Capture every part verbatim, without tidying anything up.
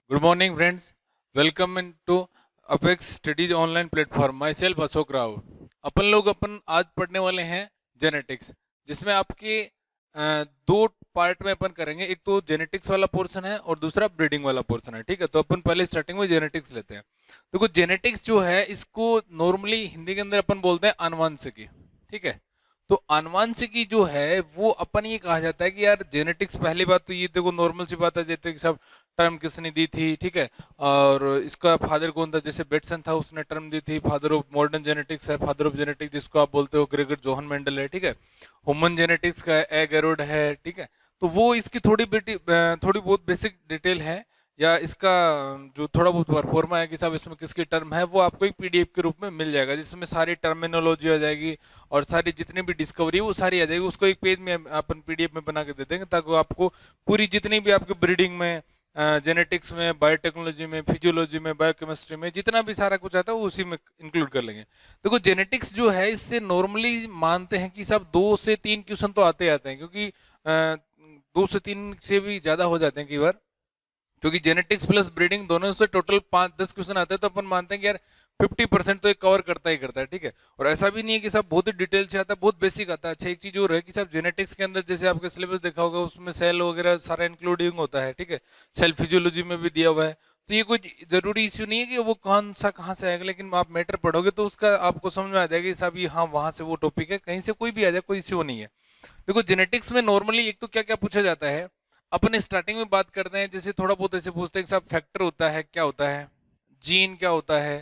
Good morning, friends. Welcome into apex studies online platform. Myself Ashok Rao. अपन लोग अपन आज पढ़ने वाले हैं जेनेटिक्स, जिसमें आपके अ, दो पार्ट में अपन करेंगे। एक तो जेनेटिक्स वाला पोर्शन है और दूसरा ब्रीडिंग वाला पोर्शन है। ठीक है, तो अपन पहले स्टार्टिंग में जेनेटिक्स लेते हैं। देखो, जेनेटिक्स जो है इसको नॉर्मली हिंदी के अंदर अपन बोलते हैं आनुवंशिकी। ठीक है, तो आनुवंशिकी जो है वो अपन ये कहा जाता है कि यार जेनेटिक्स, पहली बात तो ये देखो नॉर्मल सी बात है, जैसे कि सब टर्म किसने दी थी। ठीक है, और इसका फादर कौन था, जैसे बेटसन था उसने टर्म दी थी फादर ऑफ मॉडर्न जेनेटिक्स है, फादर ऑफ जेनेटिक्स जिसको आप बोलते हो ग्रेगर जोहन मेंडल है। ठीक है, ह्यूमन जेनेटिक्स का ए गैरोड है। ठीक है, तो वो इसकी थोड़ी बेटी थोड़ी बहुत बेसिक डिटेल है, या इसका जो थोड़ा बहुत परफॉर्मा है कि साहब इसमें किसकी टर्म है, वो आपको एक पीडीएफ के रूप में मिल जाएगा, जिसमें सारी टर्मिनोलॉजी आ जाएगी और सारी जितनी भी डिस्कवरी है वो सारी आ जाएगी। उसको एक पेज में अपन पीडीएफ में बना के दे देंगे, ताकि आपको पूरी जितनी भी आपकी ब्रीडिंग में, जेनेटिक्स में, बायोटेक्नोलॉजी में, फिजियोलॉजी में, बायोकेमिस्ट्री में जितना भी सारा कुछ आता है वो उसी में इंक्लूड कर लेंगे। देखो, जेनेटिक्स जो है इससे नॉर्मली मानते हैं कि सब दो से तीन क्वेश्चन तो आते आते हैं, क्योंकि दो से तीन से भी ज्यादा हो जाते हैं कई बार, क्योंकि जेनेटिक्स प्लस ब्रीडिंग दोनों से टोटल पांच दस क्वेश्चन आते हैं। तो अपन मानते हैं कि यार फिफ्टी परसेंट तो एक कवर करता ही करता है। ठीक है, और ऐसा भी नहीं है कि सब बहुत ही डिटेल से आता है, बहुत बेसिक आता है। अच्छा, एक चीज और है कि सब जेनेटिक्स के अंदर जैसे आपके सिलेबस देखा होगा उसमें सेल वगैरह सारा इंक्लूडिंग होता है। ठीक है, सेल फिजियोलॉजी में भी दिया हुआ है। तो ये कोई जरूरी इश्यू नहीं है कि वो कौन सा कहाँ से आएगा, लेकिन आप मैटर पढ़ोगे तो उसका आपको समझ में आ जाएगा साहब ये हाँ वहां से वो टॉपिक है, कहीं से कोई भी आ जाए कोई इश्यू नहीं है। देखो, जेनेटिक्स में नॉर्मली एक तो क्या क्या पूछा जाता है, अपन स्टार्टिंग में बात करते हैं, जैसे थोड़ा बहुत ऐसे पूछते हैं कि साहब फैक्टर होता है, क्या होता है, जीन क्या होता है।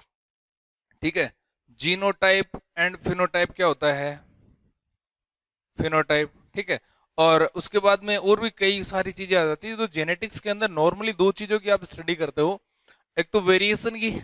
ठीक है, जीनोटाइप एंड फिनोटाइप क्या होता है, फिनोटाइप। ठीक है, और उसके बाद में और भी कई सारी चीजें आ जाती है। तो जेनेटिक्स के अंदर नॉर्मली दो चीजों की आप स्टडी करते हो, एक तो वेरिएशन की।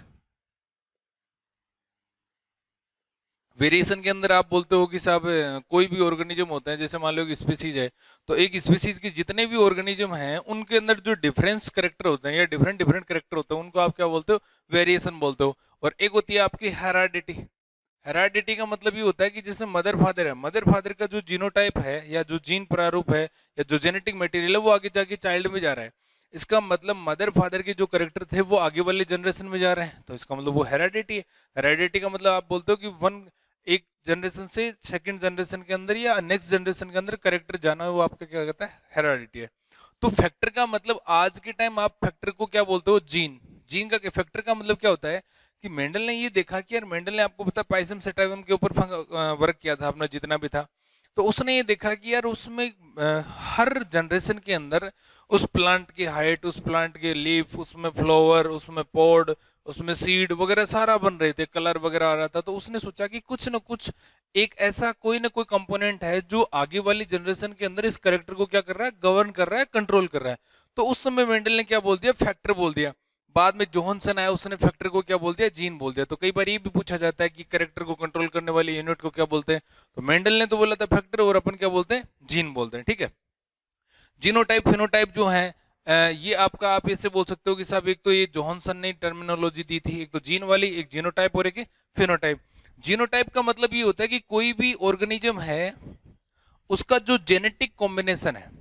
वेरिएशन के अंदर आप बोलते हो कि साहब कोई भी ऑर्गेनिज्म होता है, जैसे मान लो एक स्पीसीज है, तो एक स्पीसीज के जितने भी ऑर्गेनिज्म हैं उनके अंदर जो डिफरेंस करेक्टर होते हैं या डिफरेंट डिफरेंट करेक्टर होते हैं, उनको आप क्या बोलते हो, वेरिएशन बोलते हो। और एक होती है आपकी हेराडिटी। हेराडिटी का मतलब ये होता है कि जिसमें मदर फादर है, मदर फादर का जो जीनोटाइप है या जो जीन प्रारूप है या जो जेनेटिक मटेरियल है वो आगे जाके चाइल्ड में जा रहा है। इसका मतलब मदर फादर के जो करेक्टर थे वो आगे वाले जनरेशन में जा रहे हैं, तो इसका मतलब वो हेराडिटी है। हेराडिटी का मतलब आप बोलते हो कि वन एक जनरेशन से सेकंड जनरेशन के अंदर या नेक्स्ट जनरेशन के अंदर करेक्टर जाना है, वो आपका क्या कहता है, हेराडिटी है। तो फैक्टर का मतलब आज के टाइम आप फैक्टर को क्या बोलते हो, जीन। जीन का फैक्टर का मतलब क्या होता है कि मेंडल ने ये देखा कि यार, मेंडल ने आपको पता पाइसम सेटाइवम के ऊपर वर्क किया था अपना जितना भी था, तो उसने ये देखा कि यार उसमें अ, हर जनरेशन के अंदर उस प्लांट की हाइट, उस प्लांट के लीफ, उसमें फ्लावर, उसमें पॉड, उसमें सीड वगैरह सारा बन रहे थे, कलर वगैरह आ रहा था। तो उसने सोचा कि कुछ ना कुछ एक ऐसा कोई ना कोई कंपोनेंट है जो आगे वाली जनरेशन के अंदर इस करेक्टर को क्या कर रहा है, गवर्न कर रहा है, कंट्रोल कर रहा है। तो उस समय मेंडल ने क्या बोल दिया, फैक्टर बोल दिया। बाद में जोहनसन आया, उसने फैक्टर को क्या बोल दिया, जीन बोल दिया। तो कई बार ये भी पूछा जाता है कि करेक्टर को कंट्रोल करने वाली यूनिट को क्या बोलते हैं, तो मेंडल ने तो बोला था फैक्टर, और अपन क्या बोलते हैं, जीन बोलते हैं। ठीक है, जीनोटाइप फिनोटाइप जो है अ, ये आपका आप ऐसे बोल सकते हो कि साहब एक तो ये जोहनसन ने टर्मिनोलॉजी दी थी, एक तो जीन वाली, एक जीनोटाइप और एक फिनोटाइप। जीनोटाइप का मतलब ये होता है कि कोई भी ऑर्गेनिज्म है उसका जो जेनेटिक कॉम्बिनेशन है,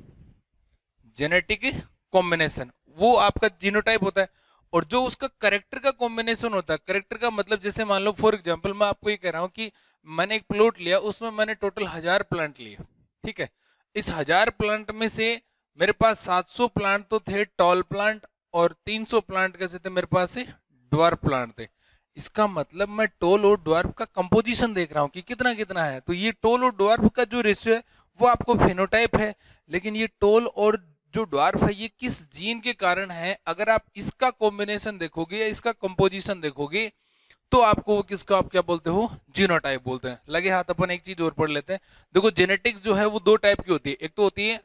जेनेटिक कॉम्बिनेशन, वो आपका जीनोटाइप होता है। और जो उसका करेक्टर का कॉम्बिनेशन होता है, करेक्टर का मतलब जैसे मान लो फॉर एग्जांपल मैं आपको ये कह रहा हूं कि मैंने एक प्लॉट लिया, उसमें मैंने टोटल हजार प्लांट लिए। ठीक है, इस हजार प्लांट में से मेरे पास सात सौ प्लांट तो थे टॉल प्लांट, और तीन सौ प्लांट कैसे थे मेरे पास से ड्वार्फ प्लांट थे। इसका मतलब मैं टोल और ड्वार्फ का कंपोजिशन देख रहा हूं कि कितना कितना है। तो ये टोल और ड्वार्फ का जो रेशियो है वो आपको फिनोटाइप है। लेकिन ये टोल और जो ड्वार्फ है ये किस जीन के कारण है, अगर आप इसका कॉम्बिनेशन देखोगे या इसका कंपोजिशन देखोगे तो आपको वो किसको आप क्या बोलते हो, जीनोटाइप बोलते हैं। लगे हाथ अपन एक चीज और पढ़ लेते हैं। देखो, जेनेटिक्स जो है वो दो टाइप की होती है, एक तो होती है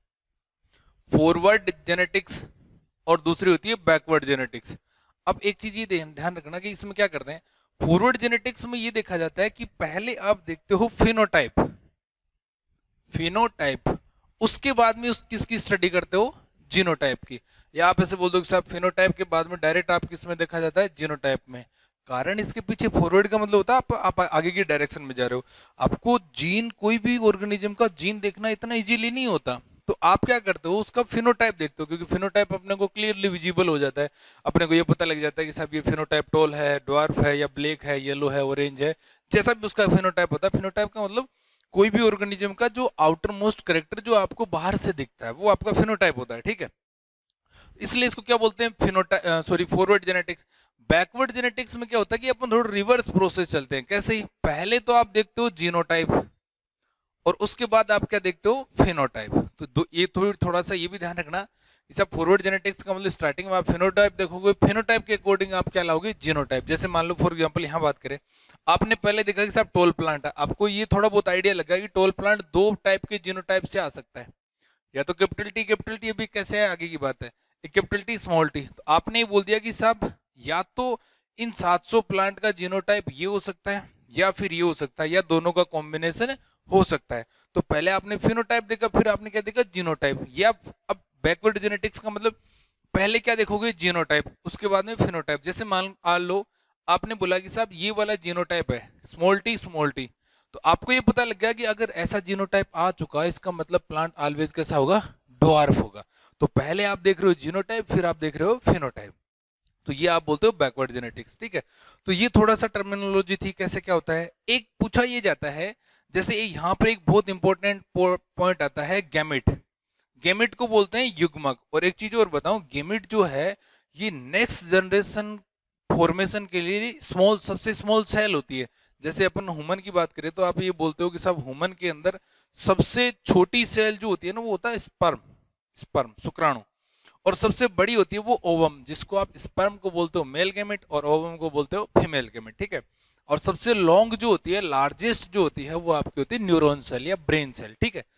फॉरवर्ड जेनेटिक्स और दूसरी होती है बैकवर्ड जेनेटिक्स। अब एक चीज ये ध्यान रखना कि इसमें क्या करते हैं, फॉरवर्ड जेनेटिक्स में ये देखा जाता है कि पहले आप देखते हो फिनोटाइप, फिनोटाइप, उसके बाद में उस किसकी स्टडी करते हो, जीनोटाइप की। या आप ऐसे बोल दो कि साहब फिनोटाइप के बाद में डायरेक्ट आप किस में देखा जाता है, जीनोटाइप में। कारण इसके पीछे फॉरवर्ड का मतलब होता है आप, आप आगे की डायरेक्शन में जा रहे हो। आपको जीन, कोई भी ऑर्गेनिज्म का जीन देखना इतना इजीली नहीं होता। तो आप क्या करते हो, उसका फिनोटाइप देखते हो, क्योंकि फिनोटाइप अपने को क्लियरली विजिबल हो जाता है, अपने को ये पता लग जाता है कि साहब ये फिनोटाइप टॉल है, ड्वार्फ है, या ब्लैक है, येलो है, ऑरेंज है, जैसा भी उसका फिनोटाइप होता है। फिनोटाइप का मतलब कोई भी ऑर्गेनिज्म का जो आउटर मोस्ट कैरेक्टर जो आपको बाहर से दिखता है वो आपका फिनोटाइप होता है, ठीक है। इसलिए इसको क्या बोलते हैं, phenotype, sorry forward genetics. Backward genetics में क्या होता है कि अपन थोड़ा रिवर्स प्रोसेस चलते हैं। कैसे? पहले तो आप देखते हो जीनोटाइप, और उसके बाद आप क्या देखते हो, फिनोटाइप। तो दो, ये थोड़ी थोड़ा सा ये भी ध्यान रखना, सब फॉरवर्ड जेनेटिक्स का मतलब स्टार्टिंग में आप फिनोटाइप देखोगे, फिनोटाइप के अकॉर्डिंग आप क्या लाओगे, जीनोटाइप। जैसे मान लो फॉर एग्जांपल यहाँ बात करें, आपने पहले देखा कि साहब टॉल प्लांट है, आपको ये थोड़ा बहुत आइडिया लगा कि टॉल प्लांट दो टाइप के जीनोटाइप से आ सकता है, या तो कैपिटल टी कैपिटल टी, अभी कैसे है आगे की बात है, कैपिटल टी स्मॉल टी। तो आपने ये बोल दिया कि साहब या तो इन सात सौ प्लांट का जीनोटाइप ये हो सकता है, या फिर ये हो सकता है, या दोनों का कॉम्बिनेशन हो सकता है। तो पहले आपने फिनोटाइप देखा, फिर आपने क्या देखा, जीनोटाइप। या अब बैकवर्ड जेनेटिक्स का मतलब पहले क्या देखोगे, जीनोटाइप, उसके बाद में फिनोटाइप। जैसे मान लो आपने बोला कि साहब ये वाला जीनोटाइप है स्मॉल टी स्मॉल टी, तो आपको ये पता लग गया कि अगर ऐसा जीनोटाइप आ चुका है, इसका मतलब प्लांट ऑलवेज कैसा होगा, ड्वार्फ होगा। तो पहले आप देख रहे हो जीनोटाइप, फिर आप देख रहे हो फिनोटाइप, तो ये आप बोलते हो बैकवर्ड जेनेटिक्स, ठीक है। तो ये थोड़ा सा टर्मिनोलॉजी थी, कैसे क्या होता है। एक पूछा ये जाता है, जैसे यहाँ पर एक बहुत इंपॉर्टेंट पॉइंट आता है, गैमेट। गैमेट को बोलते हैं युग्मक। और एक चीज और बताऊं, गैमेट जो है ये नेक्स्ट जनरेशन फॉर्मेशन के लिए स्मॉल, सबसे स्मॉल सेल होती है। जैसे अपन ह्यूमन की बात करें तो आप ये बोलते हो कि साहब ह्यूमन के अंदर सबसे छोटी सेल जो होती है ना वो होता है स्पर्म, स्पर्म शुक्राणु, और सबसे बड़ी होती है वो ओवम, जिसको आप स्पर्म को बोलते हो मेल गैमेट और ओवम को बोलते हो फीमेल गैमेट, ठीक है। और सबसे लॉन्ग जो होती है, लार्जेस्ट जो होती है, वो आपकी होती है न्यूरॉन सेल या ब्रेन सेल, ठीक है।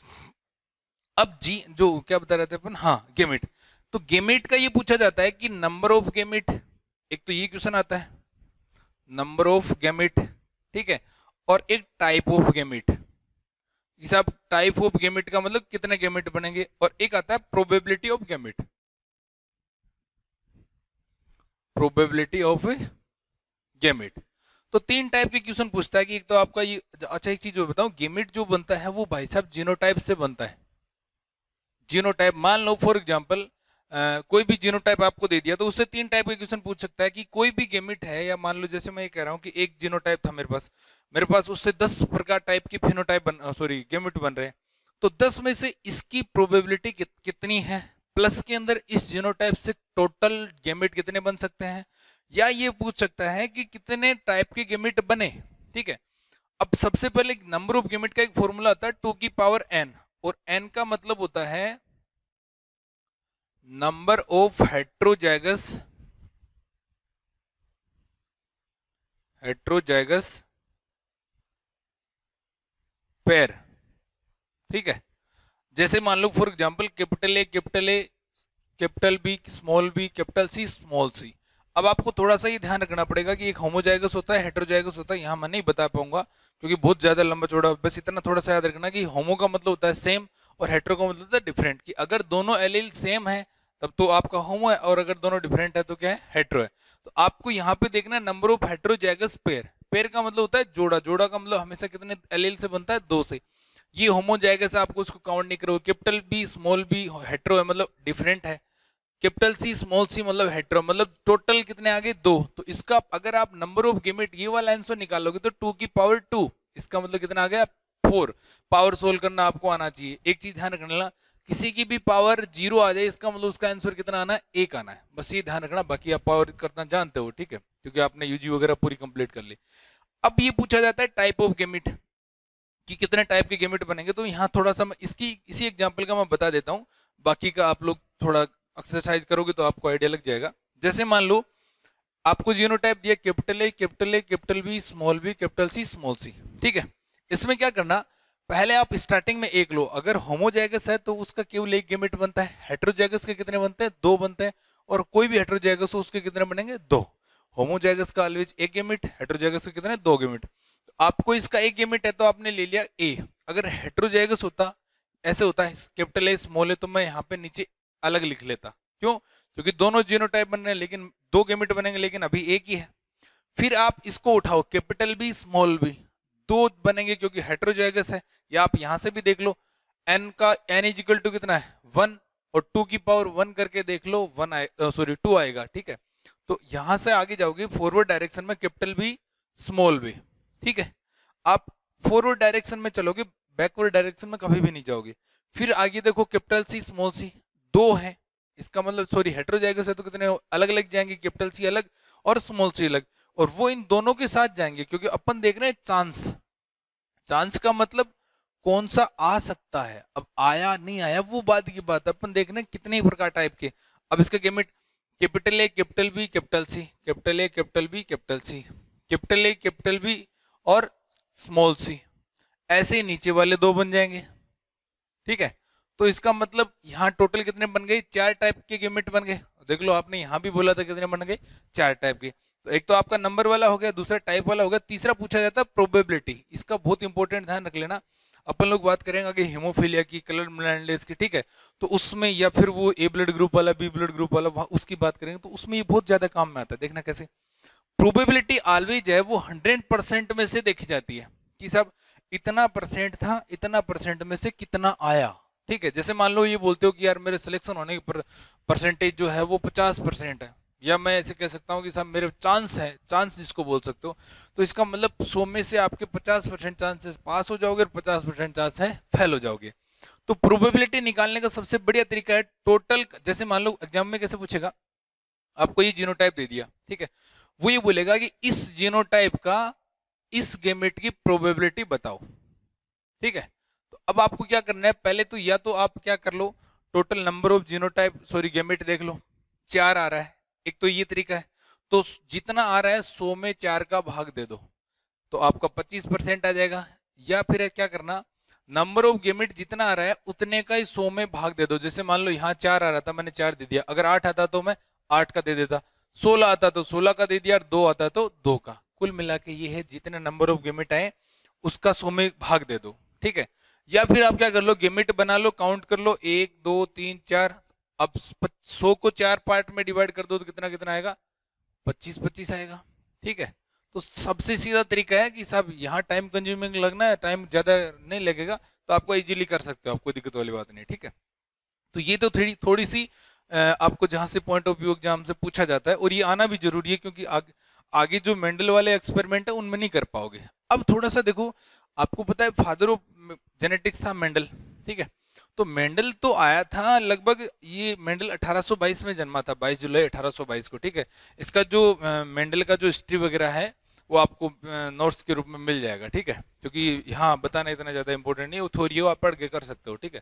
अब जी जो क्या बता रहे थे अपन, हाँ गेमेट। तो गेमेट का ये पूछा जाता है कि नंबर ऑफ गेमेट, एक तो ये क्वेश्चन आता है नंबर ऑफ गेमेट, ठीक है, और एक टाइप ऑफ गेमेट। साहब टाइप ऑफ गेमेट का मतलब कितने गेमेट बनेंगे, और एक आता है probability of gamete, probability of gamete. तो तीन टाइप के क्वेश्चन पूछता है कि एक तो आपका ये, अच्छा एक चीज बताऊं, गेमेट जो बनता है वो भाई साहब जीनोटाइप से बनता है। जीनोटाइप, मान लो फॉर एग्जांपल कोई भी जीनोटाइप आपको दे दिया तो उससे तीन टाइप के क्वेश्चन पूछ सकता है कि कोई भी गेमेट है, या मान लो जैसे मैं ये कह रहा हूँ कि एक जीनोटाइप था मेरे पास, मेरे पास उससे दस प्रकार टाइप की फिनोटाइप बन, सॉरी गेमेट बन रहे हैं, तो दस में से इसकी प्रोबेबिलिटी कित, कितनी है, प्लस के अंदर इस जीनोटाइप से टोटल गेमेट कितने बन सकते हैं, या ये पूछ सकता है कि कितने टाइप के गेमेट बने, ठीक है। अब सबसे पहले नंबर ऑफ गेमेट का एक फॉर्मूला आता है टू की पावर एन, और एन का मतलब होता है number of heterozygous, heterozygous pair, ठीक है। जैसे मान लो for example capital A capital A capital B small B capital C small C. अब आपको थोड़ा सा ये ध्यान रखना पड़ेगा कि एक होमोजाइगस होता है, हेट्रोजाइगस होता है, यहाँ मैं नहीं बता पाऊंगा क्योंकि बहुत ज्यादा लंबा चौड़ा, बस इतना थोड़ा सा याद रखना कि होमो का मतलब होता है सेम और हेट्रो का मतलब होता है डिफरेंट, कि अगर दोनों एलील सेम है तब तो आपका होमो है, और अगर दोनों डिफरेंट है तो क्या है, हेट्रो है। तो आपको यहाँ पे देखना number of heterozygous pair, pair का मतलब होता है जोड़ा, जोड़ा का मतलब हमेशा कितने एलील से बनता है, दो से। ये होमोजाइगस आपको उसको काउंट नहीं करोगे, capital B small B hetero है मतलब डिफरेंट है, कैपिटल सी स्मॉल सी मतलब हेट्रो, मतलब टोटल कितने आ गए, दो। तो इसका अगर आप नंबर ऑफ गेमेट ये वाला आंसर निकालोगे तो टू की पावर टू, इसका मतलब कितना आ गया, फोर। पावर सोल्व करना आपको आना चाहिए। एक चीज ध्यान रखना, किसी की भी पावर जीरो आ जाए इसका मतलब उसका आंसर कितना आना है, एक आना है, बस ये ध्यान रखना। बाकी आप पावर करना जानते हो, ठीक है, क्योंकि आपने यूजी वगैरह पूरी कंप्लीट कर ली। अब ये पूछा जाता है टाइप ऑफ गेमेट कि कितने टाइप के गेमेट बनेंगे, तो यहाँ थोड़ा सा इसकी इसी एग्जांपल का मैं बता देता हूँ, बाकी का आप लोग थोड़ा एक्सरसाइज करोगे तो आपको आइडिया लग जाएगा। जैसे मान लो आपको जीनोटाइप दिया capital A capital A capital B small B capital C small C, ठीक है। इसमें क्या करना, पहले आप स्टार्टिंग में एक लो, अगर होमोजाइगस है तो उसका केवल एक गेमेट बनता है, हेट्रोजाइगस के कितने बनते हैं, दो बनते हैं, और कोई भी हेट्रोजाइगस हो उसके कितने बनेंगे, दो। होमोजाइगस का ऑलवेज एक गेमेट, हेट्रोजाइगस के कितने, दो गेमेट। तो आपको इसका एक गेमेट है तो आपने ले लिया ए। अगर हेट्रोजाइगस होता, ऐसे होता है कैपिटल ए स्मॉल ए, तो मैं यहाँ पे नीचे अलग लिख लेता, क्यों, क्योंकि दोनों जीनोटाइप बन रहे हैं लेकिन दो गेमेट बनेंगे, लेकिन अभी एक ही है। फिर आप इसको उठाओ कैपिटल बी स्मॉल बी, दो बनेंगे क्योंकि हेट्रोजाइगस है, या आप यहां से भी देख लो, एन का एन इज इक्वल टू कितना है वन, और टू की पावर वन करके देख लो वन आए, सॉरी टू आएगा, ठीक है। तो यहां से आगे जाओगे फॉरवर्ड डायरेक्शन में कैपिटल बी स्मॉल बी, ठीक है। आप फॉरवर्ड डायरेक्शन में चलोगे, बैकवर्ड डायरेक्शन में कभी भी नहीं जाओगे। फिर आगे देखो कैपिटल सी स्मॉल सी दो है, इसका मतलब सॉरी हेटेरोजाइगस है तो कितने अलग अलग जाएंगे, कैपिटल सी अलग और स्मॉल सी अलग, और वो इन दोनों के साथ जाएंगे क्योंकि अपन देख रहे हैं चांस। चांस का मतलब कौन सा आ सकता है, अब आया नहीं आया वो बात की बात, अपन देख रहे हैं कितने प्रकार टाइप के। अब इसका gamete capital A capital B capital C, capital A capital B capital C, capital A capital B और स्मॉल सी, ऐसे ही नीचे वाले दो बन जाएंगे, ठीक है। तो इसका मतलब यहाँ टोटल कितने बन गए, चार टाइप के गेमिट बन गए। देख लो आपने यहाँ भी बोला था कितने बन गए, चार टाइप के। तो एक तो आपका नंबर वाला हो गया, दूसरा टाइप वाला हो गया, तीसरा पूछा जाता है प्रोबेबिलिटी। इसका बहुत इंपॉर्टेंट ध्यान रख लेना। अपन लोग बात करेंगे आगे हीमोफीलिया की, कलर ब्लाइंडनेस की, ठीक है। तो उसमें या फिर वो ए ब्लड ग्रुप वाला, बी ब्लड ग्रुप वाला, उसकी बात करेंगे तो उसमें ये बहुत ज्यादा काम में आता है। देखना कैसे प्रोबेबिलिटी ऑलवेज है वो हंड्रेड परसेंट में से देखी जाती है कि सब इतना परसेंट था, इतना परसेंट में से कितना आया, ठीक है। जैसे मान लो ये बोलते हो कि यार मेरे सिलेक्शन होने की परसेंटेज जो है वो पचास परसेंट है, या मैं ऐसे कह सकता हूँ कि साहब मेरे चांस है, चांस जिसको बोल सकते हो, तो इसका मतलब सौ में से आपके पचास परसेंट चांसेस पास हो जाओगे और पचास परसेंट चांस है फेल हो जाओगे। तो प्रोबेबिलिटी निकालने का सबसे बढ़िया तरीका है टोटल। जैसे मान लो एग्जाम में कैसे पूछेगा, आपको ये जीनोटाइप दे दिया, ठीक है, वो ये बोलेगा कि इस जीनोटाइप का इस गेमेट की प्रोबेबिलिटी बताओ, ठीक है। तो अब आपको क्या करना है, पहले तो या तो आप क्या कर लो total number of genotype sorry gamete देख लो, चार आ रहा है, एक तो ये तरीका है। तो जितना आ रहा है सौ में चार का भाग दे दो तो आपका पच्चीस परसेंट आ जाएगा। या फिर क्या करना, नंबर ऑफ गेमेट जितना आ रहा है उतने का ही सौ में भाग दे दो। जैसे मान लो यहाँ चार आ रहा था, मैंने चार दे दिया, अगर आठ आता तो मैं आठ का दे देता, सोलह आता तो सोलह का दे दिया, और दो आता तो दो का। कुल मिला के ये है जितने नंबर ऑफ गेमेट आए उसका सौ में भाग दे दो, ठीक है। या फिर आप क्या कर लो, गेमेट बना लो, काउंट कर लो, एक दो तीन चार। अब सौ को चार पार्ट में डिवाइड कर दो तो कितना कितना आएगा, पच्चीस पच्चीस आएगा, ठीक है। तो सबसे सीधा तरीका है कि साहब यहाँ टाइम कंज्यूमिंग लगना है, टाइम ज्यादा नहीं लगेगा तो आपको इजीली कर सकते हो, आपको दिक्कत वाली बात नहीं, ठीक है। तो ये तो थोड़ी थोड़ी सी आपको जहां से पॉइंट ऑफ व्यू एग्जाम से पूछा जाता है, और ये आना भी जरूरी है क्योंकि आगे आगे जो मेंडल वाले एक्सपेरिमेंट है उनमें नहीं कर पाओगे। अब थोड़ा सा देखो, आपको पता है फादर ऑफ जेनेटिक्स था मेंडल, ठीक है। तो मेंडल तो आया था लगभग, ये मेंडल अठारह सौ बाईस में जन्मा था, बाईस जुलाई अठारह सौ बाईस को, ठीक है। इसका जो मेंडल का जो हिस्ट्री वगैरह है वो आपको नोट्स के रूप में मिल जाएगा, ठीक है, क्योंकि यहाँ बताना इतना ज्यादा इंपॉर्टेंट नहीं है, वो थोड़ी हो आप पढ़ के कर सकते हो, ठीक है।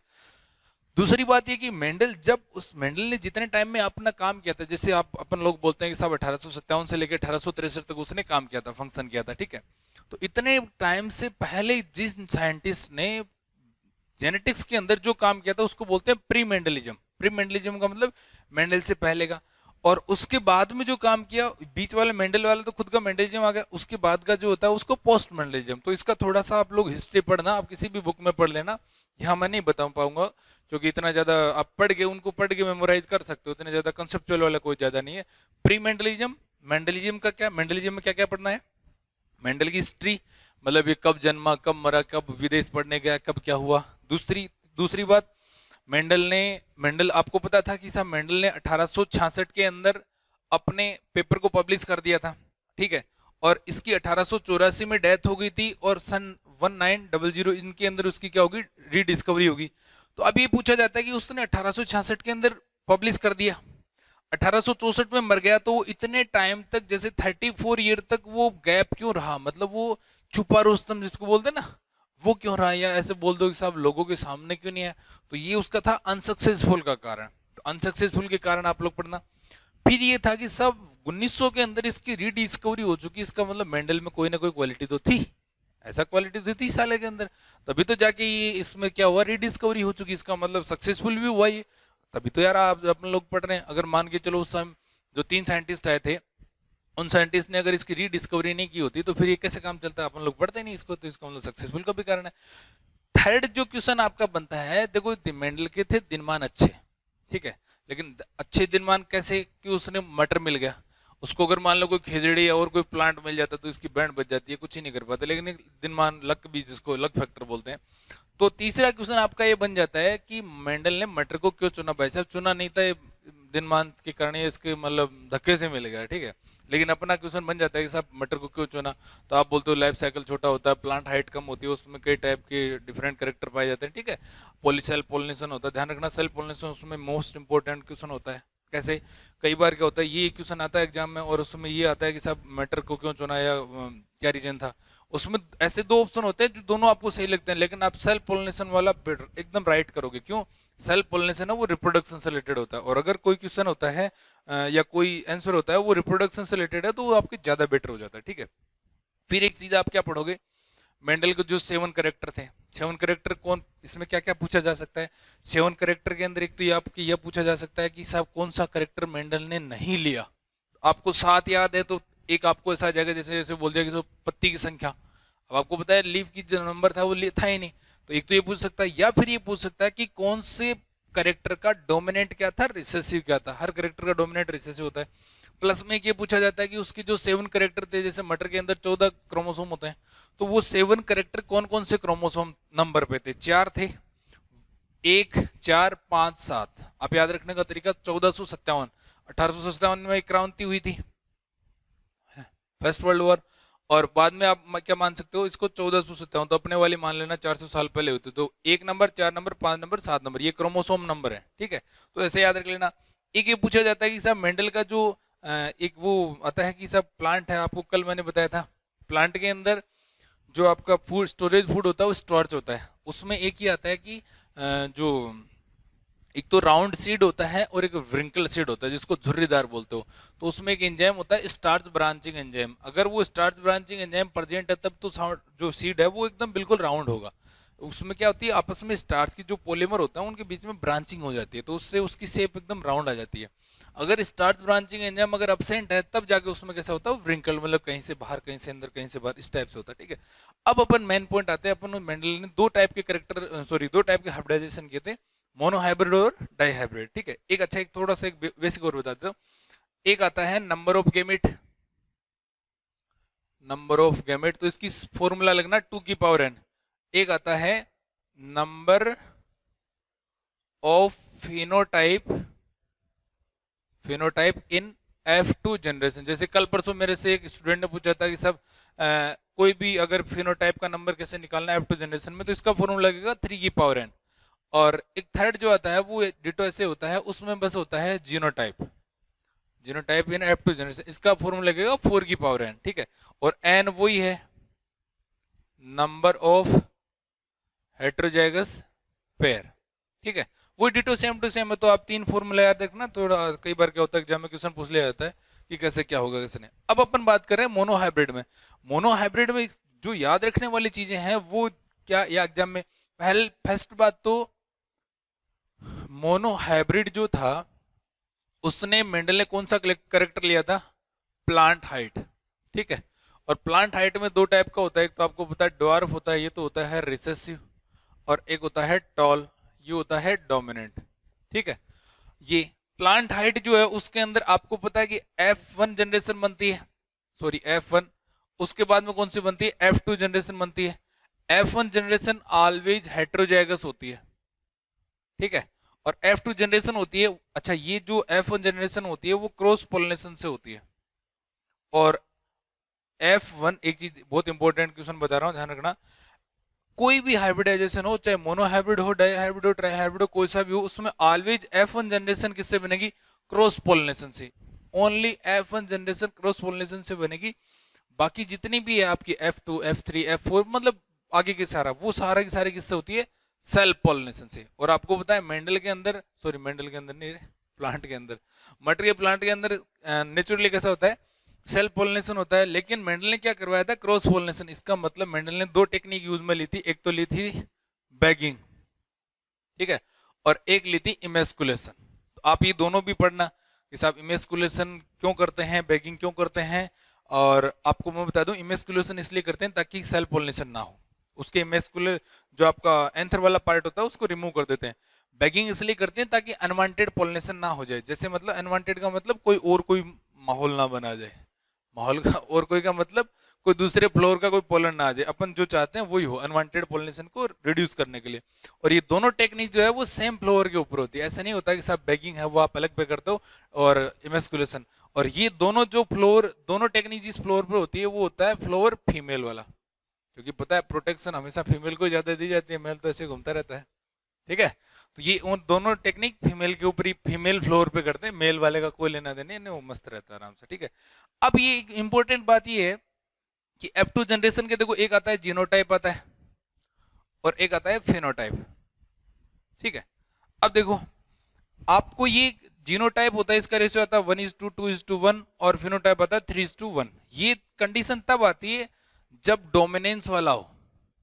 दूसरी बात ये कि मेंडल जब उस मेंडल ने जितने टाइम में अपना काम किया था, जैसे आप अपन लोग बोलते हैं कि साहब अठारह सौ सत्तावन से लेकर अठारह सौ तिरसठ तक उसने काम किया था, फंक्शन किया था, ठीक है। तो इतने टाइम से पहले जिस साइंटिस्ट ने जेनेटिक्स के अंदर जो काम किया था उसको बोलते हैं प्री मेंडलिज्म। प्री मेंडलिज्म का मतलब मेंडल से पहले का, और उसके बाद में जो काम किया बीच वाला मेंडल वाला तो खुद का मेंडलिज्म आ गया, उसके बाद का जो होता है उसको पोस्ट मेंडलिज्म। तो इसका थोड़ा सा आप लोग हिस्ट्री पढ़ना, आप किसी भी बुक में पढ़ लेना, यहाँ मैं नहीं बता पाऊंगा क्योंकि इतना ज्यादा आप पढ़ के उनको पढ़ के मेमोराइज कर सकते हो, इतने ज्यादा कंसेप्चुअल वाला कोई ज्यादा नहीं है। प्री मेंडलिज्म, मेंडलिज्म का क्या, मेंडलिज्म में क्या क्या पढ़ना है, मेंडल की हिस्ट्री, मतलब ये कब जन्मा, कब मरा, कब विदेश पढ़ने गया, कब क्या हुआ। दूसरी दूसरी बात, मेंडल ने मेंडल आपको पता था कि साहब मेंडल ने अठारह सौ छियासठ के अंदर अपने पेपर को पब्लिश कर दिया था, ठीक है, और इसकी अठारह सौ चौरासी में डेथ हो गई थी, और सन उन्नीस सौ इनके अंदर उसकी क्या होगी, रीडिस्कवरी होगी। तो अब ये पूछा जाता है कि उसने अठारह सौ छियासठ के अंदर पब्लिश कर दिया, अठारह सौ चौसठ में मर गया, तो वो इतने टाइम तक जैसे चौंतीस ईयर तक वो गैप क्यों रहा, मतलब वो छुपा रुस्तम जिसको बोलते ना, वो क्यों रहा, या ऐसे बोल दो कि साहब लोगों के सामने क्यों नहीं आया, तो ये उसका था अनसक्सेसफुल का कारण। तो अनसक्सेसफुल के कारण आप लोग पढ़ना। फिर ये था कि सब उन्नीस सौ के अंदर इसकी रीडिस्कवरी हो चुकी, इसका मतलब मेंडल में कोई ना कोई क्वालिटी तो थी, ऐसा क्वालिटी थी तीस साल के अंदर, तभी तो जाके ये इसमें क्या हुआ, रीडिस्कवरी हो चुकी, इसका मतलब सक्सेसफुल भी हुआ ये, तभी तो यार आप अपने लोग पढ़ रहे हैं। अगर मान के चलो उस टाइम जो तीन साइंटिस्ट आए थे उन साइंटिस्ट ने अगर इसकी रीडिस्कवरी नहीं की होती तो फिर ये कैसे काम चलता, अपन लोग पढ़ते नहीं इसको, तो इसका मतलब सक्सेसफुल का भी कारण है। थर्ड जो क्वेश्चन आपका बनता है, देखो मेंडल के थे दिनमान अच्छे, ठीक है, लेकिन अच्छे दिनमान कैसे कि उसने मटर मिल गया, उसको अगर मान लो कोई खिजड़ी और कोई प्लांट मिल जाता तो इसकी बैंड बच जाती है, कुछ ही नहीं कर पाते, लेकिन एक दिन मान लक भी, जिसको लक फैक्टर बोलते हैं। तो तीसरा क्वेश्चन आपका ये बन जाता है कि मेंडल ने मटर को क्यों चुना। भाई साहब चुना नहीं था, ये दिनमान के कारण ये इसके मतलब धक्के से मिल गया, ठीक है। लेकिन अपना क्वेश्चन बन जाता है कि साहब मटर को क्यों चुना, तो आप बोलते हो लाइफ साइकिल छोटा होता है, प्लांट हाइट कम होती है, उसमें कई टाइप के डिफरेंट कैरेक्टर पाए जाते हैं, ठीक है। पॉलीसेल पोलिनेशन होता है, ध्यान रखना सेल पोलिनेशन उसमें मोस्ट इंपॉर्टेंट क्वेश्चन होता है। कैसे, कई बार क्या होता है ये क्वेश्चन आता है एग्जाम में और उसमें ये आता है कि साहब मटर को क्यों चुना या क्या रीजन था। उसमें ऐसे दो ऑप्शन होते हैं जो दोनों आपको सही लगते हैं, लेकिन आप सेल्फ पोलिनेशन वाला एकदम राइट करोगे। क्यों, सेल्फ पोलिनेशन है वो रिप्रोडक्शन से रिलेटेड होता है, और अगर कोई क्वेश्चन होता है या कोई आंसर होता है वो रिप्रोडक्शन से रिलेटेड है तो वो आपके ज्यादा बेटर हो जाता है, ठीक है। फिर एक चीज आप क्या पढ़ोगे, मेंडल के जो सेवन करेक्टर थे, सेवन करेक्टर कौन, इसमें क्या क्या पूछा जा सकता है। सेवन करेक्टर के अंदर एक तो ये आपकी यह पूछा जा सकता है कि साहब कौन सा करेक्टर मेंडल ने नहीं लिया। आपको सात याद है तो एक आपको ऐसा आ जाएगा जैसे जैसे बोल दिया कि तो पत्ती की संख्या, अब आपको पता है लीफ की जो नंबर था वो था ही नहीं, तो एक तो ये पूछ सकता है, या फिर ये पूछ सकता है कि कौन से करेक्टर का डोमिनेंट क्या था, रिसेसिव क्या था। हर करेक्टर का डोमिनेंट रिसेसिव होता है। प्लस में ये पूछा जाता है कि उसके जो सेवन करेक्टर थे, जैसे मटर के अंदर चौदह क्रोमोसोम होते हैं, तो वो सेवन करेक्टर कौन कौन से क्रोमोसोम नंबर पे थे। चार थे, एक, चार, पांच, सात। आप याद रखने का तरीका, चौदह सौ सत्तावन अठारह सौ सत्तावन में एक क्रांति हुई थी, फर्स्ट वर्ल्ड वॉर, और बाद में आप क्या मान सकते हो इसको चौदह सौ सत्तावन, तो अपने वाली मान लेना चार सौ साल पहले हुई थी। तो एक नंबर, चार नंबर, पांच नंबर, सात नंबर, ये क्रोमोसोम नंबर है, ठीक है। तो ऐसे याद रख लेना। एक ये पूछा जाता है कि साहब मेंडल का जो एक वो आता है कि सब प्लांट है, आपको कल मैंने बताया था प्लांट के अंदर जो आपका फूड स्टोरेज फूड होता है वो स्टार्च होता है। उसमें एक ही आता है कि जो एक तो राउंड सीड होता है और एक व्रिंकल सीड होता है जिसको झुर्रीदार बोलते हो। तो उसमें एक एंजाइम होता है स्टार्च ब्रांचिंग एंजाइम, अगर वो स्टार्च ब्रांचिंग एंजाइम प्रेजेंट है तब तो जो सीड है वो एकदम बिल्कुल राउंड होगा। उसमें क्या होती है, आपस में स्टार्च की जो पॉलीमर होता है उनके बीच में ब्रांचिंग हो जाती है, तो उससे उसकी शेप एकदम राउंड आ जाती है। अगर स्टार्च ब्रांचिंग एंजाइम अगर एब्सेंट है तब जाके उसमें कैसा होता है व्रिंकल, मतलब कहीं से बाहर कहीं से अंदर कहीं से बाहर, इस टाइप से होता है, ठीक है। अब अपन मेन पॉइंट आते हैं, अपन मेंडल ने दो टाइप के करेक्टर सॉरी दो टाइप के हाइब्रिडाइजेशन किए थे, मोनोहाइब्रिड और डाइहाइब्रिड, ठीक है। एक अच्छा एक थोड़ा सा एक बेसिक और बता देता हूं। एक आता है number of gamete, number of gamete, तो इसकी फॉर्मूला लगना टू की पावर एन। एक आता है number of phenotype, phenotype in F two generation. जैसे कल परसों मेरे से एक स्टूडेंट ने पूछा था कि सब आ, कोई भी अगर फिनोटाइप का नंबर कैसे निकालना है एफ टू जनरेशन में, तो इसका फॉर्मूला लगेगा थ्री की पावर एन। और एक थर्ड जो आता है वो डिटो ऐसे होता है, उसमें बस होता है genotype, genotype in F two generation, इसका फॉर्मूला लगेगा फोर की पावर एन, ठीक है। और एन वही है नंबर ऑफ हेट्रोजाइगस पेयर, ठीक है। वो डिटो सेम टू सेम है, तो आप तीन फॉर्मूला याद रखना। थोड़ा कई बार क्या होता है एग्जाम में क्वेश्चन पूछ लिया जाता है कि कैसे क्या होगा कैसे नहीं। अब अपन बात कर रहे हैं मोनोहाइब्रिड में। मोनोहाइब्रिड में जो याद रखने वाली चीजें हैं वो क्या, या एग्जाम में पहले फर्स्ट बात तो मोनोहाइब्रिड जो था उसने मेंडल ने कौन सा करेक्टर लिया था, प्लांट हाइट, ठीक है। और प्लांट हाइट में दो टाइप का होता है, एक तो आपको पता है ड्वार्फ होता है, ये तो होता है रिसेसिव, और एक होता है टॉल, ये होता है डोमिनेंट, ठीक है। ये प्लांट हाइट जो है उसके अंदर आपको पता है कि एफ वन जनरेशन बनती है, सॉरी एफ वन, उसके बाद में कौन सी बनती है, एफ टू जनरेशन बनती है। F one generation always heterozygous होती है, ठीक है, और एफ टू जनरेशन होती है, अच्छा ये जो एफ वन जनरेशन होती है वो क्रॉस पोलिनेशन से होती है। और एफ वन, एक चीज बहुत इंपॉर्टेंट क्वेश्चन बता रहा हूं ध्यान रखना, कोई भी हाइब्रिडाइजेशन हो, चाहे मोनोहाइब्रिड हो, डाइहाइब्रिड हो, ट्राइहाइब्रिड हो, कोई सा भी हो, उसमें ऑलवेज एफ वन जनरेशन किससे बनेगी, क्रॉस पोलिनेशन से। Only F one generation cross pollination से बनेगी, बाकी जितनी भी है आपकी F two, F three, F four, मतलब आगे के सारा वो सारा की सारी किससे होती है, सेल्फ पॉलिनेशन से। और आपको पता है मेंडल के अंदर, सॉरी मेंडल के अंदर नहीं, प्लांट के अंदर, मटर के प्लांट के अंदर नेचुरली कैसा होता है, सेल्फ पॉलिनेशन होता है। लेकिन मेंडल ने क्या करवाया था, क्रॉस पॉलिनेशन। इसका मतलब मेंडल ने दो टेक्निक यूज में ली थी, एक तो ली थी बैगिंग, ठीक है, और एक ली थी इमेस्कुलेशन। तो आप ये दोनों भी पढ़ना कि साहब इमेस्कुलेशन क्यों करते हैं, बैगिंग क्यों करते हैं। और आपको मैं बता दूं इमेस्कुलेशन इसलिए करते हैं ताकि सेल्फ पॉलिनेशन ना हो, उसके इमेस्कुलर जो आपका एंथर वाला पार्ट होता है उसको रिमूव कर देते हैं। बैगिंग इसलिए करते हैं ताकि अनवांटेड पॉलिनेशन ना हो जाए। जैसे मतलब अनवांटेड का मतलब कोई और कोई माहौल ना बना जाए। माहौल का और कोई का मतलब कोई दूसरे फ्लोर का कोई पोलन ना आ जाए, अपन जो चाहते हैं वही हो, अनवांटेड पोलिनेशन को रिड्यूस करने के लिए। और ये दोनों टेक्निक जो है वो सेम फ्लोर के ऊपर होती है। ऐसा नहीं होता कि साहब बैगिंग है वो आप अलग पे करते हो और इमेस्कुलेशन, और ये दोनों जो फ्लोर, दोनों टेक्निक जिस फ्लोर पर होती है वो होता है फ्लोर फीमेल वाला, क्योंकि पता है प्रोटेक्शन हमेशा फीमेल को ज्यादा दी जाती है, मेल तो ऐसे घूमता रहता है, ठीक है। तो ये उन दोनों टेक्निक फीमेल के ऊपर ही, फीमेल फ्लोर पे करते हैं, मेल वाले का कोई लेना देना नहीं, वो मस्त रहता है आराम से, ठीक है। अब ये इंपॉर्टेंट बात ये है कि एफ टू जनरेशन के देखो एक आता है जीनोटाइप आता है और एक आता है फेनोटाइप, ठीक है। अब देखो आपको ये जीनोटाइप होता है, इसका रेशियो आता है one is to two two to to, one phenotype आता है थ्री इज टू वन। ये कंडीशन तब आती है जब डोमिनेंस वाला हो।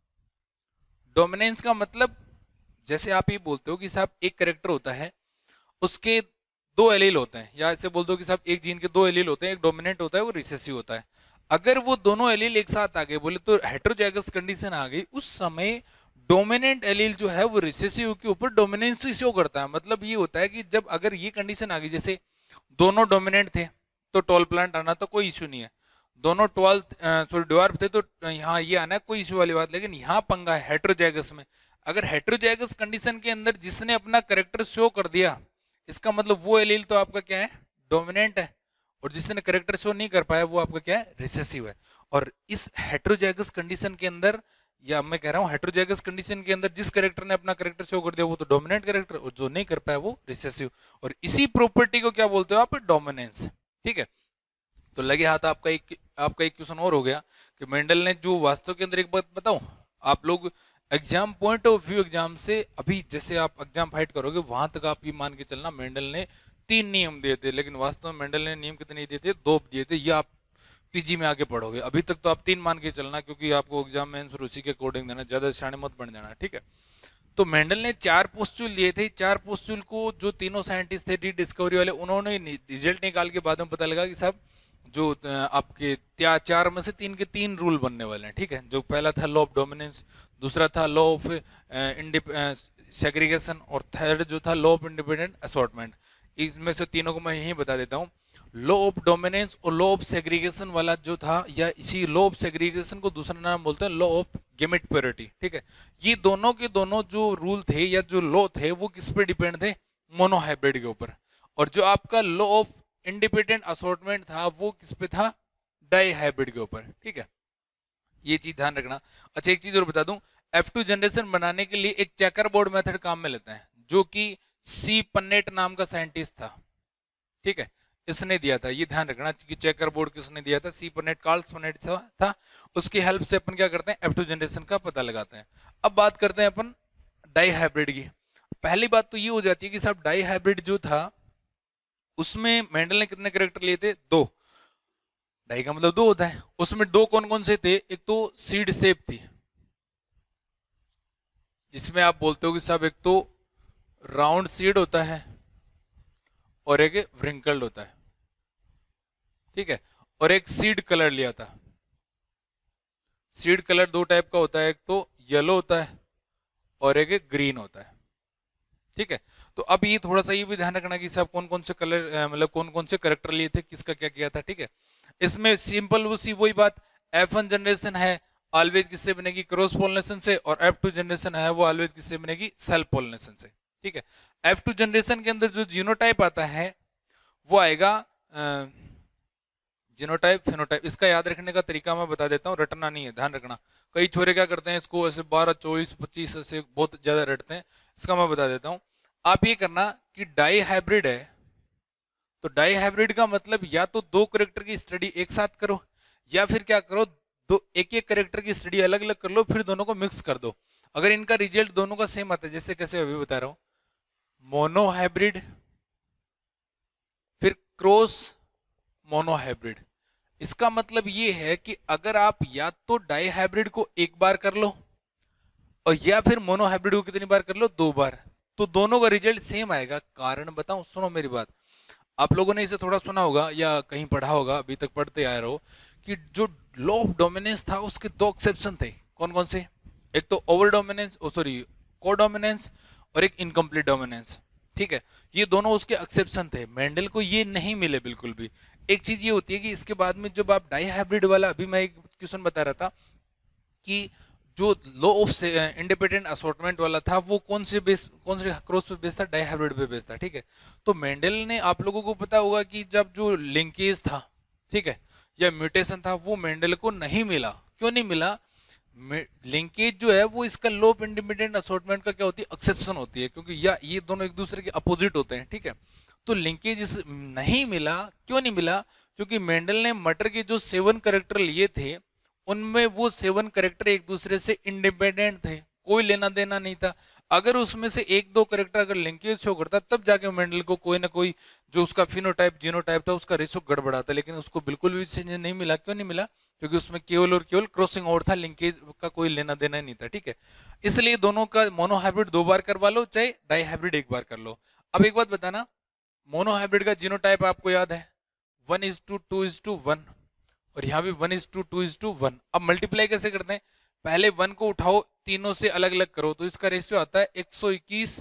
डोमिनेंस का मतलब जैसे आप ये बोलते हो कि साहब एक कैरेक्टर होता है, उसके दो एलील होते हैं, या ऐसे बोल दो कि साहब एक जीन के दो एलील होते हैं, एक डोमिनेंट होता है वो रिसेसिव होता है। अगर वो दोनों एलील एक साथ आ गए, बोले तो हेटेरोजाइगस कंडीशन आ गई, उस समय डोमिनेंट एलील जो है वो रिसेसिव के ऊपर डोमिनेंस शो करता है। मतलब ये होता है कि जब अगर ये कंडीशन आ गई, जैसे दोनों डोमिनेंट थे तो टॉल प्लांट आना तो कोई इश्यू नहीं है, दोनों ट्वेल्थ सॉरी ड्वार्फ थे तो यहाँ ये आना है, कोई इश्यू वाली बात। लेकिन यहाँ पंगा है हेटेरोजाइगस में, अगर हेटेरोजाइगस कंडीशन के अंदर जिसने अपना कैरेक्टर शो कर दिया, इसका मतलब वो एलील तो आपका क्या है, डोमिनेंट है, और जिसने कैरेक्टर शो नहीं कर पाया वो आपका क्या है, रिसेसिव है। और इस हेटेरोजाइगस कंडीशन के अंदर, या मैं कह रहा हूँ हेटेरोजाइगस कंडीशन के अंदर जिस कैरेक्टर ने अपना कैरेक्टर शो कर दिया वो तो डोमिनेंट कैरेक्टर, और जो नहीं कर पाया वो रिसेसिव। और इसी प्रॉपर्टी को क्या बोलते हो आप, डोमिनेंस, ठीक है। तो लगे हाथ आपका एक आपका एक क्वेश्चन और हो गया कि मेंडल ने जो वास्तव के अंदर, एक बात बताऊं, आप लोग exam point of view exam से अभी जैसे आप एग्जाम फाइट करोगे वहां तक आप ये मान के चलना मेंडल ने तीन नियम दिए थे, लेकिन वास्तव में मेंडल ने नियम कितने दिए थे, दो दिए थे। ये आप पीजी में आगे पढ़ोगे, अभी तक तो आप तीन मान के चलना, क्योंकि आपको एग्जाम में आंसर उसी के अकॉर्डिंग देना, ज्यादा शाणे मत बन जाना, ठीक है। तो मेंडल ने चार पोस्टुल दिए थे, चार पोस्टुल को जो तीनों साइंटिस्ट थे डी डिस्कवरी वाले, उन्होंने रिजल्ट निकाल के बाद में पता लगा कि साहब जो आपके चार में से तीन के तीन रूल बनने वाले हैं, ठीक है। जो पहला था लॉ ऑफ डोमिनेंस, दूसरा था लॉ ऑफ सेग्रीगेशन, और थर्ड जो था लॉ ऑफ इंडिपेंडेंट असॉर्टमेंट। इसमें से तीनों को मैं यही बता देता हूँ। लॉ ऑफ डोमिनेंस और लॉ ऑफ सेग्रीगेशन वाला जो था, या इसी लॉ ऑफ सेग्रीगेशन को दूसरा नाम बोलते हैं लॉ ऑफ गेमेट प्योरिटी, ठीक है। ये दोनों के दोनों जो रूल थे या जो लॉ थे वो किस पे डिपेंड थे, मोनोहाइब्रिड के ऊपर। और जो आपका लॉ ऑफ इंडिपेंडेंट असॉर्टमेंट था वो किस पे था, डाई हाइब्रिड के ऊपर, ठीक है। ये चीज ध्यान रखना। अच्छा एक चीज और बता दूं, एफ टू जनरेशन बनाने के लिए एक चेकर बोर्ड मेथड काम में लेते हैं, जो कि सी पन्नेट नाम का साइंटिस्ट था, ठीक है, इसने दिया था। ये ध्यान रखना कि चेकर बोर्ड किसने दिया था, सी पन्नेट, कार्ल्स पन्नेट था। उसकी हेल्प से अपन क्या करते हैं, एफ टू जनरेशन का पता लगाते हैं। अब बात करते हैं अपन डाई हाइब्रिड की। पहली बात तो ये हो जाती है कि साहब डाई हाइब्रिड जो था उसमें मेंडल ने कितने कैरेक्टर लिए थे, दो। डाई का मतलब दो होता है, उसमें दो कौन कौन से थे, एक तो सीड शेप थी, जिसमें आप बोलते हो कि साहब एक तो राउंड सीड होता है और एक व्रिंकल्ड होता है, ठीक है। और एक सीड कलर लिया था। सीड कलर दो टाइप का होता है, एक तो येलो होता है और एक ग्रीन होता है, ठीक है। तो अब ये थोड़ा सा ये भी ध्यान रखना कि साहब कौन कौन से कलर, मतलब कौन कौन से करेक्टर लिए थे, किसका क्या किया था, ठीक है। इसमें सिंपल वो सी वही बात, एफ वन जनरेशन है ऑलवेज किससे बनेगी, क्रॉस पोलिनेशन से, और एफ टू जनरेशन है वो ऑलवेज किससे बनेगी, सेल्फ पोलिनेशन से, ठीक है। एफ टू जनरेशन के अंदर जो जीनोटाइप आता है वो आएगा जीनोटाइप फेनोटाइप। इसका याद रखने का तरीका मैं बता देता हूँ, रटना नहीं है, ध्यान रखना। कई छोरे क्या करते हैं इसको ऐसे बारह चौबीस पच्चीस ऐसे बहुत ज्यादा रटते हैं, इसका मैं बता देता हूँ। आप ये करना कि डाई हाइब्रिड है तो डाई हाइब्रिड का मतलब या तो दो कैरेक्टर की स्टडी एक साथ करो, या फिर क्या करो, दो एक एक कैरेक्टर की स्टडी अलग अलग कर लो, फिर दोनों को मिक्स कर दो। अगर इनका रिजल्ट दोनों का सेम आता है, जैसे कैसे अभी बता रहा हूं, मोनो हाइब्रिड फिर क्रॉस मोनो हाइब्रिड। इसका मतलब ये है कि अगर आप या तो डाई हाइब्रिड को एक बार कर लो और या फिर मोनो हाइब्रिड को कितनी बार कर लो, दो बार, तो दोनों का रिजल्ट सेम आएगा। कारण बताऊं, सुनो मेरी बात, आप लोगों ने इसे थोड़ा सुना होगा या कहीं पढ़ा होगा, अभी तक पढ़ते आए रहो, कि जो लॉ ऑफ डोमिनेंस था उसके दो एक्सेप्शन थे। कौन कौन से, एक तो over dominance, oh sorry codominance, और एक इनकम्प्लीट डोमिनेंस, ठीक है। ये दोनों उसके एक्सेप्शन थे। मेंडल को ये नहीं मिले बिल्कुल भी। एक चीज ये होती है कि इसके बाद में जब आप डाई हाइब्रिड वाला, अभी मैं एक क्वेश्चन बता रहा था कि जो लॉ ऑफ इंडिपेंडेंट असॉर्टमेंट वाला था वो कौन से बेस, कौन से क्रॉस पे बेस था, डाई हाइब्रिड पे बेस था, ठीक है। तो मेंडल ने, आप लोगों को पता होगा कि जब जो लिंकेज था, ठीक है, या म्यूटेशन था, वो मेंडल को नहीं मिला। क्यों नहीं मिला? लिंकेज जो है वो इसका लॉ ऑफ इंडिपेंडेंट असॉर्टमेंट का क्या होती है, एक्सेप्शन होती है, क्योंकि या ये दोनों एक दूसरे के अपोजिट होते हैं, ठीक है। तो लिंकेज इस नहीं मिला। क्यों नहीं मिला? क्योंकि मेंडल ने मटर के जो सेवन कैरेक्टर लिए थे उनमें वो सेवन कैरेक्टर एक दूसरे से इंडिपेंडेंट थे, कोई लेना देना नहीं था। अगर उसमें से एक दो कैरेक्टर अगर लिंकेज शो करता तब जाके मेंडल को कोई ना कोई जो उसका फिनोटाइप जीनोटाइप था उसका रेशो गड़बड़ाता, लेकिन उसको बिल्कुल भी चेंज नहीं मिला। क्यों नहीं मिला? क्योंकि उसमें केवल और केवल क्रॉसिंग ओवर था, लिंकेज का कोई लेना देना नहीं था, ठीक है। इसलिए दोनों का मोनो हाइब्रिड दो बार करवा लो, चाहे डाई हाइब्रिड एक बार कर लो। अब एक बात बताना, मोनो हाइब्रिड का जीनोटाइप आपको याद है, one is to two two to to, one यहाँ भी one is to two two to to. One multiply कैसे करते हैं? पहले वन को उठाओ, तीनों से अलग अलग करो, तो इसका रेशियो आता है एक सौ इक्कीस,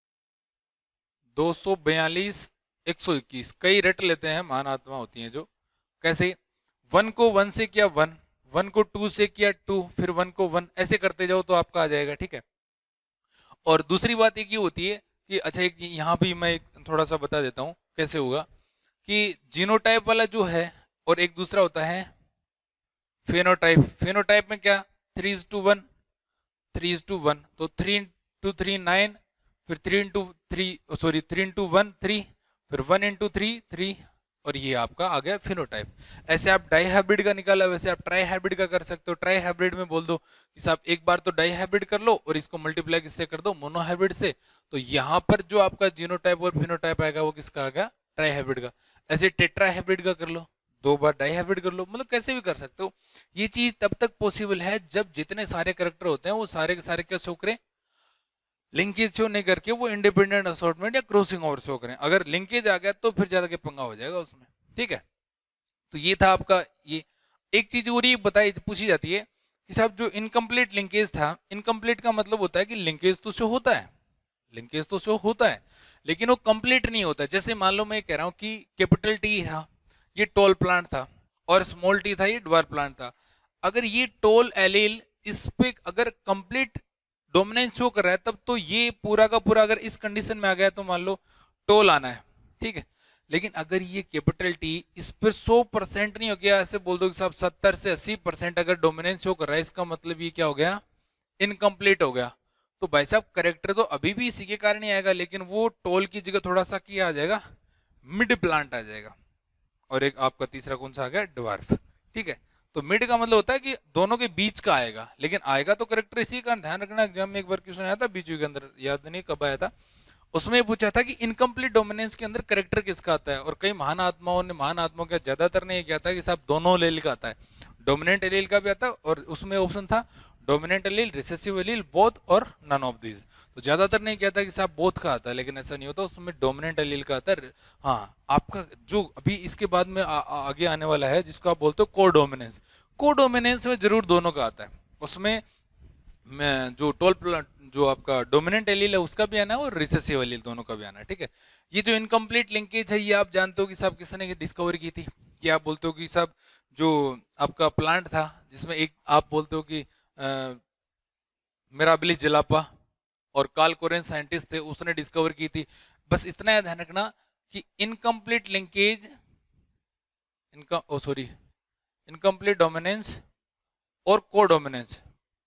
दो सौ बयालीस, एक सौ इक्कीस। कई रट लेते हैं, महान आत्मा होती हैं जो, कैसे? वन को वन से किया वन, वन को टू से किया टू, फिर वन को वन, ऐसे करते जाओ तो आपका आ जाएगा, ठीक है। और दूसरी बात एक ये होती है कि, अच्छा एक यहाँ भी मैं एक थोड़ा सा बता देता हूँ कैसे होगा, कि जीनोटाइप वाला जो है और एक दूसरा होता है फेनोटाइप। फेनोटाइप में क्या, three is to one, three is to one, तो थ्री इंटू थ्री नाइन, फिर three into three sorry three into one three, फिर वन इंटू थ्री थ्री, और ये आपका आ गया फिनोटाइप। ऐसे आप डाई हाइब्रिड का निकाला, वैसे आप ट्राई हाइब्रिड का कर सकते हो। ट्राई हाइब्रिड में बोल दो कि साहब एक बार तो डाई हाइब्रिड कर लो और इसको मल्टीप्लाई किससे कर दो, मोनो हाइब्रिड से, तो यहाँ पर जो आपका जीनोटाइप और फिनोटाइप आएगा वो किसका आ गया, ट्राई हाइब्रिड का। ऐसे टेट्रा हाइब्रिड का कर लो, दो बार डाई हाइब्रिड कर लो, मतलब कैसे भी कर सकते हो। ये चीज तब तक पॉसिबल है जब जितने सारे कैरेक्टर होते हैं वो सारे के सारे क्या शो करें, लिंकेज शो नहीं करके वो इंडिपेंडेंट असॉर्टमेंट या क्रॉसिंग ओवर शो करें। अगर लिंकेज आ गया तो फिर ज्यादा के पंगा हो जाएगा उसमें, ठीक है। तो ये था आपका ये। एक चीज और ये बताई पूछी जाती है कि साहब जो इनकम्प्लीट लिंकेज था, इनकम्प्लीट का मतलब होता है कि लिंकेज तो शो होता है, लिंकेज तो शो होता है, लेकिन वो कंप्लीट नहीं होता। जैसे मान लो मैं कह रहा हूं कि कैपिटल टी था, ये टॉल प्लांट था, और स्मॉल टी था, ये ड्वार्फ प्लांट था। अगर ये टॉल एलील इस पे अगर कंप्लीट डोमिनेंस शो कर रहा है तब तो ये पूरा का पूरा अगर इस कंडीशन में आ गया तो मान लो टॉल आना है, ठीक है। लेकिन अगर ये कैपिटल टी इस पर सौ परसेंट नहीं हो गया, ऐसे बोल दो कि साहब सत्तर से अस्सी परसेंट अगर डोमिनेंस शो कर रहा है, इसका मतलब ये क्या हो गया, इनकम्प्लीट हो गया। तो भाई साहब करेक्टर तो अभी भी इसी के कारण ही आएगा, लेकिन वो टोल की जगह थोड़ा सा क्या आ जाएगा, मिड प्लांट आ जाएगा। और एक आपका तीसरा कौन सा आ गया, ड्वार्फ, ठीक है। तो मिड का मतलब होता है कि दोनों के बीच का आएगा, लेकिन आएगा तो करेक्टर इसी का। ध्यान रखना, एग्जाम में एक बार क्वेश्चन आया था बीच के अंदर, याद नहीं कब आया था, उसमें पूछा था कि इनकम्प्लीट डोमिनेंस के अंदर करेक्टर किसका आता है, और कई महान आत्माओं ने, महान आत्माओं का ज्यादातर ने किया था कि साहब दोनों एलील का आता है, डोमिनेंट एलील का भी आता है, और उसमें ऑप्शन था dominant allele, recessive allele, both और नन ऑफ दीज। तो ज्यादातर ने किया था कि साहब बोथ का आता है, लेकिन ऐसा नहीं होता, उसमें डोमिनेंट एलील का आता है। हाँ, आपका जो अभी इसके बाद में आ, आ, आगे आने वाला है जिसको आप बोलते हो कोडोमिनेंस, कोडोमिनेंस में जरूर दोनों का आता है। उसमें जो टोल जो आपका डोमिनेंट एलील है उसका भी आना है और रिसेसिव एलील दोनों का भी आना है, ठीक है। ये जो इनकम्प्लीट लिंकेज है ये आप जानते हो कि साहब किसने डिस्कवर की थी, कि आप बोलते हो कि साहब जो आपका प्लांट था जिसमें एक आप बोलते हो कि मिराबिलिस जलापा और कार्ल कोरेन साइंटिस्ट थे, उसने डिस्कवर की थी। बस इतना ध्यान रखना कि इनकम्प्लीट लिंकेज, इनका ओ सॉरी इनकम्प्लीट डोमिनेंस और कोडोमिनेंस,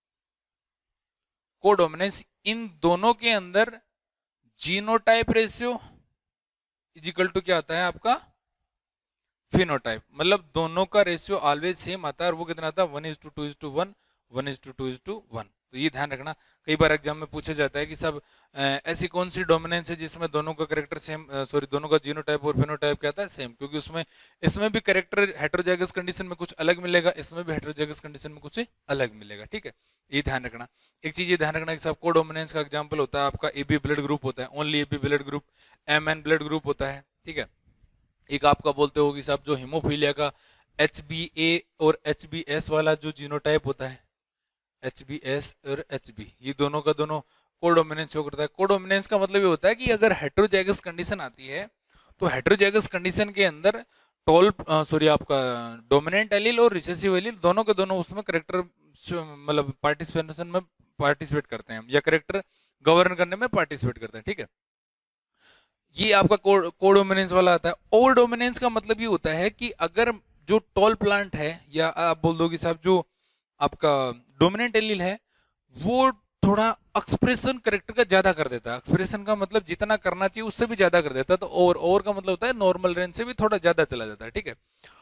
कोडोमिनेंस इन दोनों के अंदर genotype ratio is equal to क्या आता है आपका, फिनोटाइप। मतलब दोनों का रेशियो ऑलवेज सेम आता है, और वो कितना आता है, one is to two two to to, one is to two two to one. One ये ध्यान रखना, कई बार एग्जाम में पूछा जाता है कि सब ऐसी कौन सी डोमिनेंस है जिसमें दोनों का कैरेक्टर सेम, सॉरी दोनों का जीनोटाइप और फिनोटाइप क्या आता है, सेम, क्योंकि उसमें इसमें भी कैरेक्टर हेटेरोजाइगस कंडीशन में कुछ अलग मिलेगा, इसमें भी हेटेरोजाइगस कंडीशन में कुछ अलग मिलेगा, ठीक है। ये ध्यान रखना। एक चीज ये ध्यान रखना कि सब कोडोमिनेंस का एग्जाम्पल होता है आपका एबी ब्लड ग्रुप होता है, only AB blood group, M N blood group होता है, ठीक है। एक आपका बोलते हो कि साहब जो हीमोफीलिया का एच बी ए और एच बी एस वाला जो जीनोटाइप होता है, एच बी एस और एच बी, ये दोनों का दोनों कोडोमिनेंस शो करता है। कोडोमिनेंस का मतलब ये होता है कि अगर हेटेरोजाइगस कंडीशन आती है तो हेटेरोजाइगस कंडीशन के अंदर टॉल सॉरी आपका डोमिनेंट एलील और रिसेसिव एलील दोनों के दोनों उसमें करेक्टर मतलब पार्टिसिपेशन में पार्टिसिपेट करते हैं या करेक्टर गवर्न करने में पार्टिसिपेट करते हैं, ठीक है। ये आपका को डोमिनेंस वाला आता है। ओवर डोमिनेंस का मतलब ये होता है कि अगर जो टॉल प्लांट है या आप बोल दो कि साहब जो आपका डोमिनेंट एलील है वो थोड़ा एक्सप्रेशन करेक्टर का ज्यादा कर देता है। एक्सप्रेशन का मतलब जितना करना चाहिए उससे भी ज्यादा कर देता है। तो ओवर ओवर का मतलब होता है नॉर्मल रेंज से भी थोड़ा ज्यादा चला जाता है, ठीक है।